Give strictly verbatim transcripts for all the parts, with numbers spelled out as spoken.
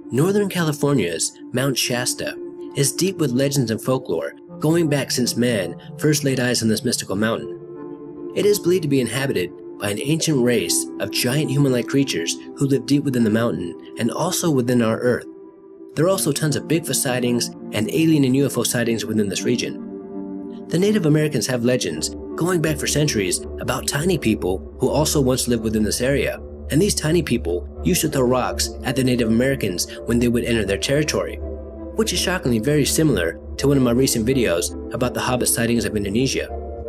Northern California's Mount Shasta is deep with legends and folklore going back since man first laid eyes on this mystical mountain. It is believed to be inhabited by an ancient race of giant human-like creatures who live deep within the mountain and also within our Earth. There are also tons of Bigfoot sightings and alien and U F O sightings within this region. The Native Americans have legends going back for centuries about tiny people who also once lived within this area, and these tiny people used to throw rocks at the Native Americans when they would enter their territory, which is shockingly very similar to one of my recent videos about the Hobbit sightings of Indonesia.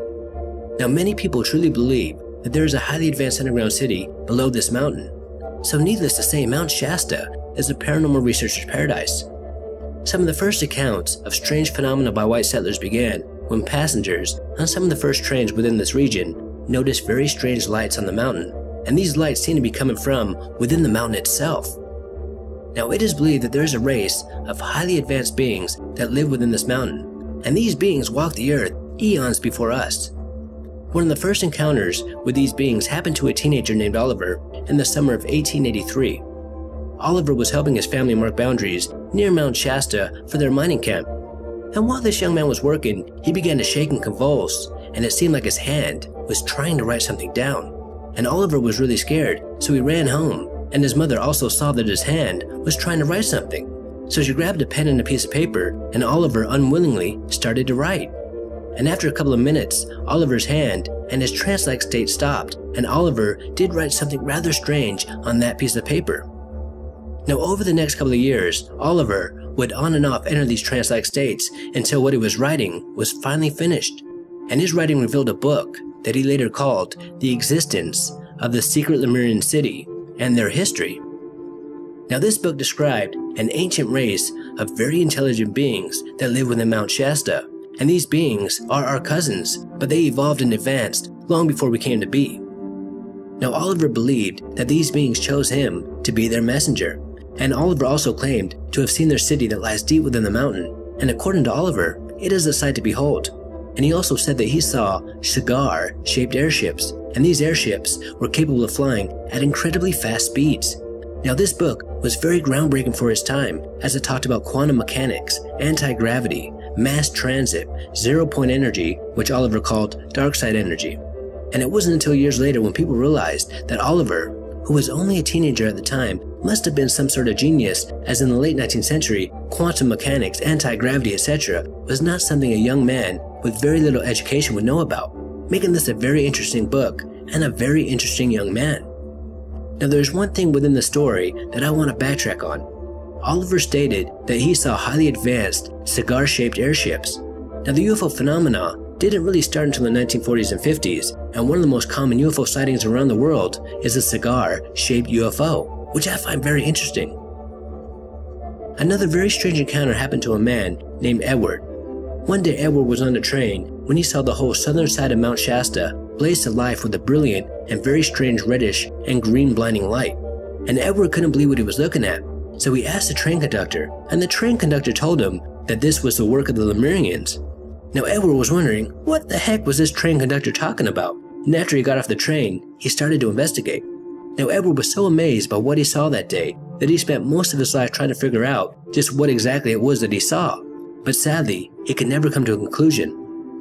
Now, many people truly believe that there is a highly advanced underground city below this mountain, so needless to say, Mount Shasta is a paranormal researcher's paradise. Some of the first accounts of strange phenomena by white settlers began when passengers on some of the first trains within this region noticed very strange lights on the mountain, and these lights seem to be coming from within the mountain itself. Now, it is believed that there is a race of highly advanced beings that live within this mountain, and these beings walked the earth eons before us. One of the first encounters with these beings happened to a teenager named Oliver in the summer of eighteen eighty-three. Oliver was helping his family mark boundaries near Mount Shasta for their mining camp, and while this young man was working, he began to shake and convulse, and it seemed like his hand was trying to write something down. And Oliver was really scared, so he ran home, and his mother also saw that his hand was trying to write something. So she grabbed a pen and a piece of paper, and Oliver unwillingly started to write. And after a couple of minutes, Oliver's hand and his trance-like state stopped, and Oliver did write something rather strange on that piece of paper. Now, over the next couple of years, Oliver would on and off enter these trance-like states until what he was writing was finally finished, and his writing revealed a book that he later called The Existence of the Secret Lemurian City and Their History. Now, this book described an ancient race of very intelligent beings that live within Mount Shasta, and these beings are our cousins, but they evolved and advanced long before we came to be. Now, Oliver believed that these beings chose him to be their messenger, and Oliver also claimed to have seen their city that lies deep within the mountain, and according to Oliver, it is a sight to behold. And he also said that he saw cigar-shaped airships, and these airships were capable of flying at incredibly fast speeds. Now, this book was very groundbreaking for its time, as it talked about quantum mechanics, anti-gravity, mass transit, zero-point energy, which Oliver called dark side energy. And it wasn't until years later when people realized that Oliver, who was only a teenager at the time, must have been some sort of genius, as in the late nineteenth century, quantum mechanics, anti-gravity, et cetera was not something a young man with very little education would know about, making this a very interesting book and a very interesting young man. Now, there's one thing within the story that I want to backtrack on. Oliver stated that he saw highly advanced cigar-shaped airships. Now, the U F O phenomena didn't really start until the nineteen forties and fifties, and one of the most common U F O sightings around the world is a cigar-shaped U F O, which I find very interesting. Another very strange encounter happened to a man named Edward. One day, Edward was on a train when he saw the whole southern side of Mount Shasta blaze to life with a brilliant and very strange reddish and green blinding light. And Edward couldn't believe what he was looking at, so he asked the train conductor, and the train conductor told him that this was the work of the Lemurians. Now, Edward was wondering, what the heck was this train conductor talking about? And after he got off the train, he started to investigate. Now, Edward was so amazed by what he saw that day that he spent most of his life trying to figure out just what exactly it was that he saw. But sadly, he could never come to a conclusion.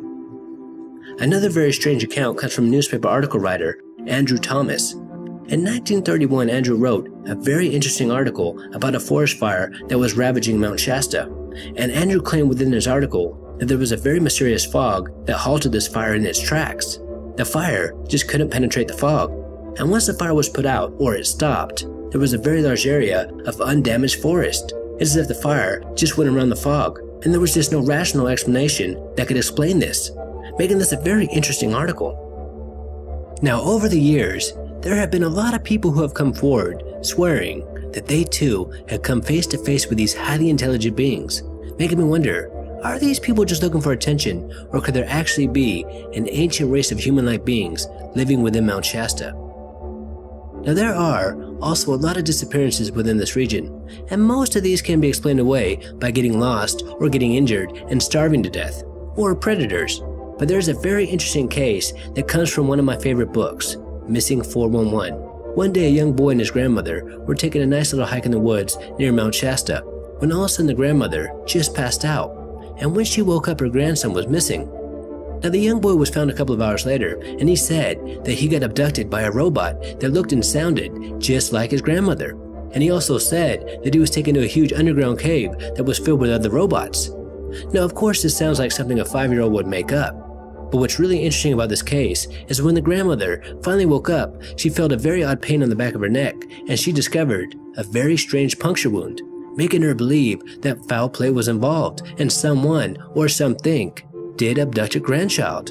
Another very strange account comes from newspaper article writer Andrew Thomas. In nineteen thirty-one, Andrew wrote a very interesting article about a forest fire that was ravaging Mount Shasta, and Andrew claimed within his article that there was a very mysterious fog that halted this fire in its tracks. The fire just couldn't penetrate the fog, and once the fire was put out, or it stopped, there was a very large area of undamaged forest. It's as if the fire just went around the fog, and there was just no rational explanation that could explain this, making this a very interesting article. Now, over the years, there have been a lot of people who have come forward swearing that they too had come face to face with these highly intelligent beings, making me wonder, are these people just looking for attention, or could there actually be an ancient race of human-like beings living within Mount Shasta? Now, there are also a lot of disappearances within this region, and most of these can be explained away by getting lost or getting injured and starving to death, or predators. But there's a very interesting case that comes from one of my favorite books, Missing four one one. One day a young boy and his grandmother were taking a nice little hike in the woods near Mount Shasta, when all of a sudden the grandmother just passed out, and when she woke up her grandson was missing. Now the young boy was found a couple of hours later, and he said that he got abducted by a robot that looked and sounded just like his grandmother. And he also said that he was taken to a huge underground cave that was filled with other robots. Now of course this sounds like something a five-year-old would make up. But what's really interesting about this case is when the grandmother finally woke up, she felt a very odd pain on the back of her neck, and she discovered a very strange puncture wound, making her believe that foul play was involved and someone or something did abduct her grandchild.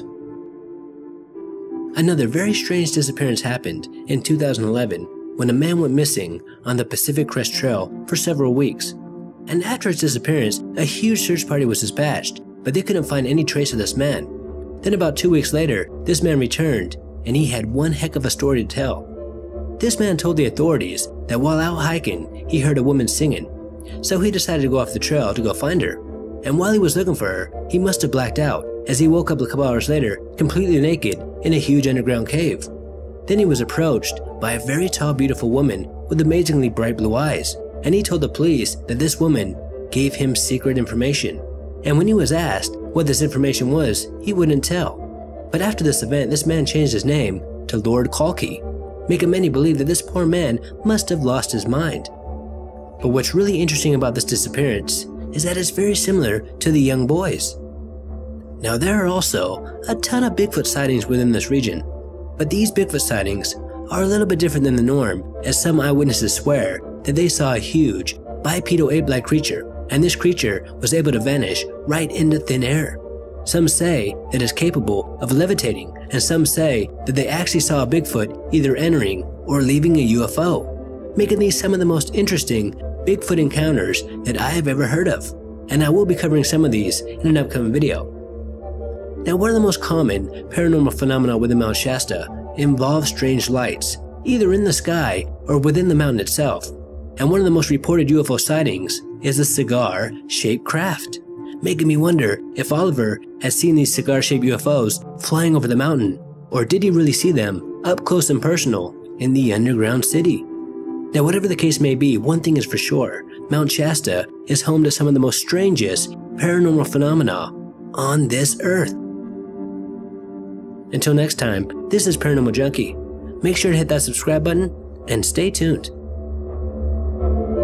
Another very strange disappearance happened in two thousand eleven when a man went missing on the Pacific Crest Trail for several weeks. And after his disappearance, a huge search party was dispatched, but they couldn't find any trace of this man. Then about two weeks later, this man returned, and he had one heck of a story to tell. This man told the authorities that while out hiking, he heard a woman singing, so he decided to go off the trail to go find her. And while he was looking for her, he must have blacked out, as he woke up a couple hours later, completely naked in a huge underground cave. Then he was approached by a very tall, beautiful woman with amazingly bright blue eyes, and he told the police that this woman gave him secret information. And when he was asked what this information was, he wouldn't tell. But after this event, this man changed his name to Lord Kalki, making many believe that this poor man must have lost his mind. But what's really interesting about this disappearance is that it's very similar to the young boys. Now there are also a ton of Bigfoot sightings within this region, but these Bigfoot sightings are a little bit different than the norm, as some eyewitnesses swear that they saw a huge bipedal ape-like creature, and this creature was able to vanish right into thin air. Some say that it's capable of levitating, and some say that they actually saw a Bigfoot either entering or leaving a U F O, making these some of the most interesting Bigfoot encounters that I have ever heard of, and I will be covering some of these in an upcoming video. Now, one of the most common paranormal phenomena within Mount Shasta involves strange lights, either in the sky or within the mountain itself. And one of the most reported U F O sightings is a cigar-shaped craft, making me wonder if Oliver has seen these cigar-shaped U F Os flying over the mountain, or did he really see them up close and personal in the underground city? Now, whatever the case may be, one thing is for sure, Mount Shasta is home to some of the most strangest paranormal phenomena on this earth. Until next time, this is Paranormal Junkie. Make sure to hit that subscribe button and stay tuned.